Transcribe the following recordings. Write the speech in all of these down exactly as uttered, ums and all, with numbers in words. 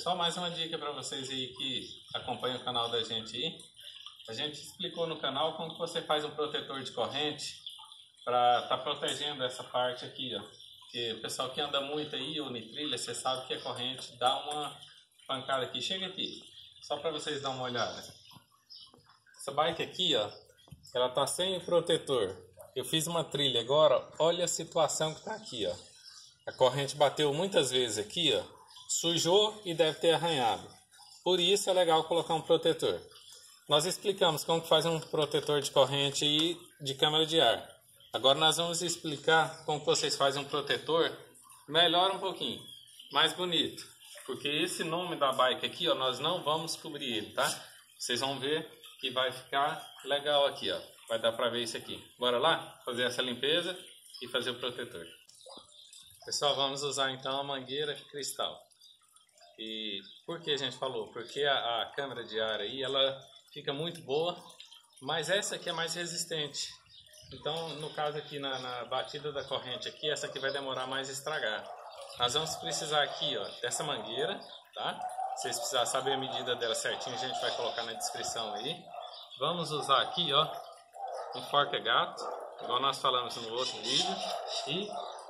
Pessoal, mais uma dica para vocês aí que acompanham o canal da gente aí. A gente explicou no canal como que você faz um protetor de corrente para estar tá protegendo essa parte aqui, ó. Porque o pessoal que anda muito aí, ou em trilha, você sabe que a corrente dá uma pancada aqui. Chega aqui, só para vocês darem uma olhada. Essa bike aqui, ó, ela tá sem protetor. Eu fiz uma trilha agora, olha a situação que tá aqui, ó. A corrente bateu muitas vezes aqui, ó, sujou e deve ter arranhado. Por isso é legal colocar um protetor. Nós explicamos como que faz um protetor de corrente e de câmara de ar. Agora nós vamos explicar como que vocês fazem um protetor melhor um pouquinho, mais bonito. Porque esse nome da bike aqui, ó, nós não vamos cobrir ele, tá? Vocês vão ver que vai ficar legal aqui, ó. Vai dar pra ver isso aqui. Bora lá fazer essa limpeza e fazer o protetor. Pessoal, vamos usar então a mangueira cristal. E por que a gente falou? Porque a, a câmara de ar aí, ela fica muito boa, mas essa aqui é mais resistente. Então, no caso aqui, na, na batida da corrente aqui, essa aqui vai demorar mais a estragar. Nós vamos precisar aqui, ó, dessa mangueira, tá? Se vocês precisarem saber a medida dela certinho, a gente vai colocar na descrição aí. Vamos usar aqui, ó, um forca-gato, igual nós falamos no outro vídeo, e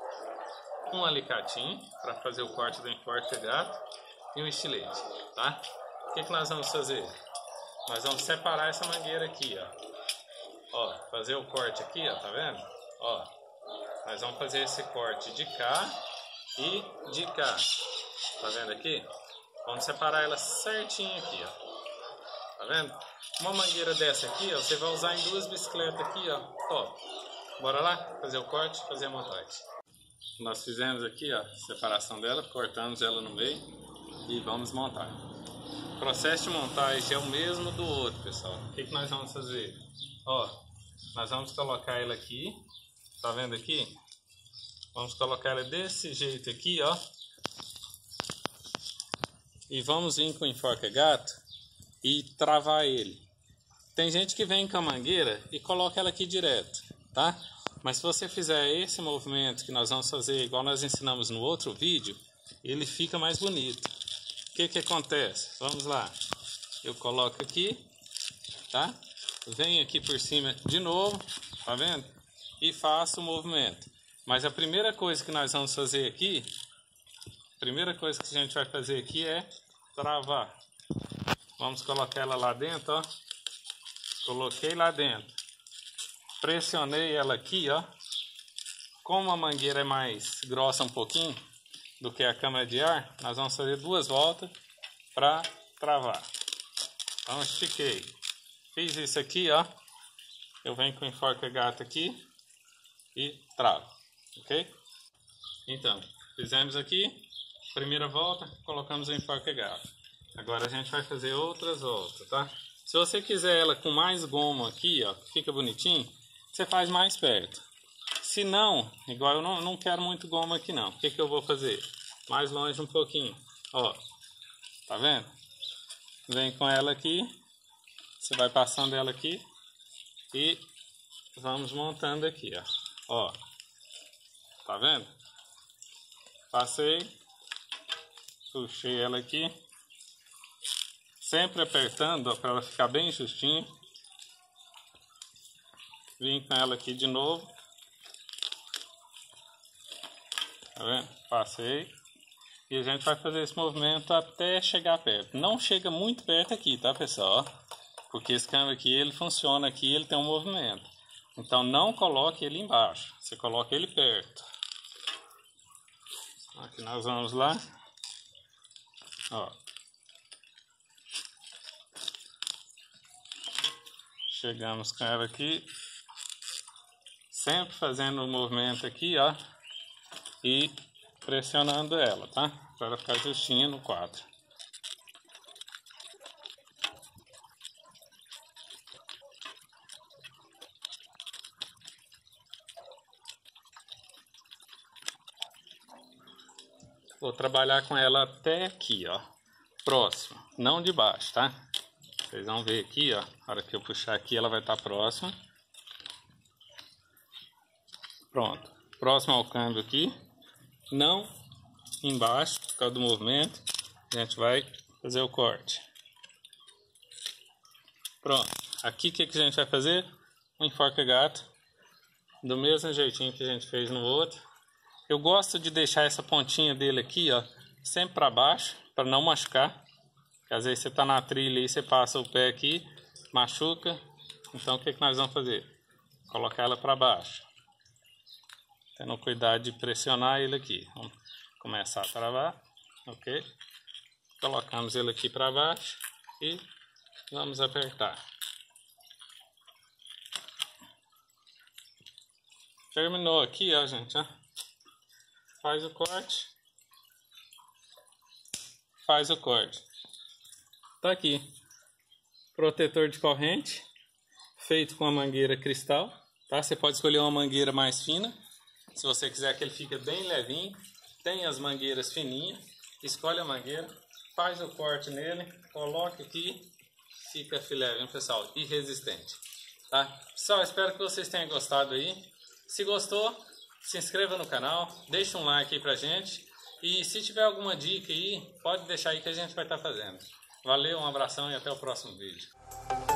um alicatinho para fazer o corte do forca-gato e um estilete, tá? O que que nós vamos fazer? Nós vamos separar essa mangueira aqui, ó. Ó, fazer o corte aqui, ó, tá vendo? Ó, nós vamos fazer esse corte de cá e de cá. Tá vendo aqui? Vamos separar ela certinho aqui, ó. Tá vendo? Uma mangueira dessa aqui, ó, você vai usar em duas bicicletas aqui, ó. Ó, bora lá fazer o corte, fazer a montagem. Nós fizemos aqui, ó, a separação dela, cortamos ela no meio e vamos montar. O processo de montagem é o mesmo do outro, pessoal. O que que nós vamos fazer? Ó, nós vamos colocar ela aqui, tá vendo aqui? Vamos colocar ela desse jeito aqui, ó. E vamos vir com o enforca-gato e travar ele. Tem gente que vem com a mangueira e coloca ela aqui direto, tá? Mas se você fizer esse movimento que nós vamos fazer igual nós ensinamos no outro vídeo, ele fica mais bonito. O que que acontece? Vamos lá. Eu coloco aqui, tá? Venho aqui por cima de novo, tá vendo? E faço o movimento. Mas a primeira coisa que nós vamos fazer aqui, a primeira coisa que a gente vai fazer aqui é travar. Vamos colocar ela lá dentro, ó. Coloquei lá dentro. Pressionei ela aqui, ó. Como a mangueira é mais grossa um pouquinho do que a câmara de ar, nós vamos fazer duas voltas para travar. Então estiquei. Fiz isso aqui, ó. Eu venho com o enforca-gato aqui e travo, ok? Então, fizemos aqui, primeira volta, colocamos o enforca-gato. Agora a gente vai fazer outras voltas, tá? Se você quiser ela com mais goma aqui, ó, fica bonitinho, você faz mais perto. Se não, igual eu não, não quero muito goma aqui não. O que que eu vou fazer? Mais longe um pouquinho, ó. Tá vendo? Vem com ela aqui. Você vai passando ela aqui e vamos montando aqui, ó. Ó, tá vendo? Passei, puxei ela aqui, sempre apertando, ó, para ela ficar bem justinha. Vim com ela aqui de novo, tá vendo? Passei. E a gente vai fazer esse movimento até chegar perto. Não chega muito perto aqui, tá, pessoal? Porque esse câmbio aqui, ele funciona aqui, ele tem um movimento. Então não coloque ele embaixo, você coloca ele perto. Aqui nós vamos lá. Ó. Chegamos com ela aqui. Sempre fazendo o movimento aqui, ó. E pressionando ela, tá? Para ela ficar justinha no quadro. Vou trabalhar com ela até aqui, ó. Próximo, não de baixo, tá? Vocês vão ver aqui, ó. Na hora que eu puxar aqui, ela vai estar próxima. Pronto. Próximo ao câmbio aqui. Não embaixo, por causa do movimento. a gente vai fazer o corte. Pronto. Aqui o que, que a gente vai fazer? Um enforca-gato. Do mesmo jeitinho que a gente fez no outro. Eu gosto de deixar essa pontinha dele aqui, ó, sempre para baixo, para não machucar. Porque às vezes você tá na trilha e você passa o pé aqui, machuca. Então o que, que nós vamos fazer? Colocar ela para baixo. Tendo cuidado de pressionar ele aqui. Vamos começar a travar. Ok? Colocamos ele aqui para baixo e vamos apertar. Terminou aqui, ó, gente, ó. Faz o corte. Faz o corte. Tá aqui. Protetor de corrente, feito com a mangueira cristal, tá? Você pode escolher uma mangueira mais fina, se você quiser que ele fique bem levinho. Tem as mangueiras fininhas. Escolhe a mangueira, faz o corte nele, coloca aqui, fica filé, viu, pessoal? E resistente, tá? Pessoal, espero que vocês tenham gostado aí. Se gostou, se inscreva no canal, deixa um like aí pra gente. E se tiver alguma dica aí, pode deixar aí que a gente vai estar fazendo. Valeu, um abração e até o próximo vídeo.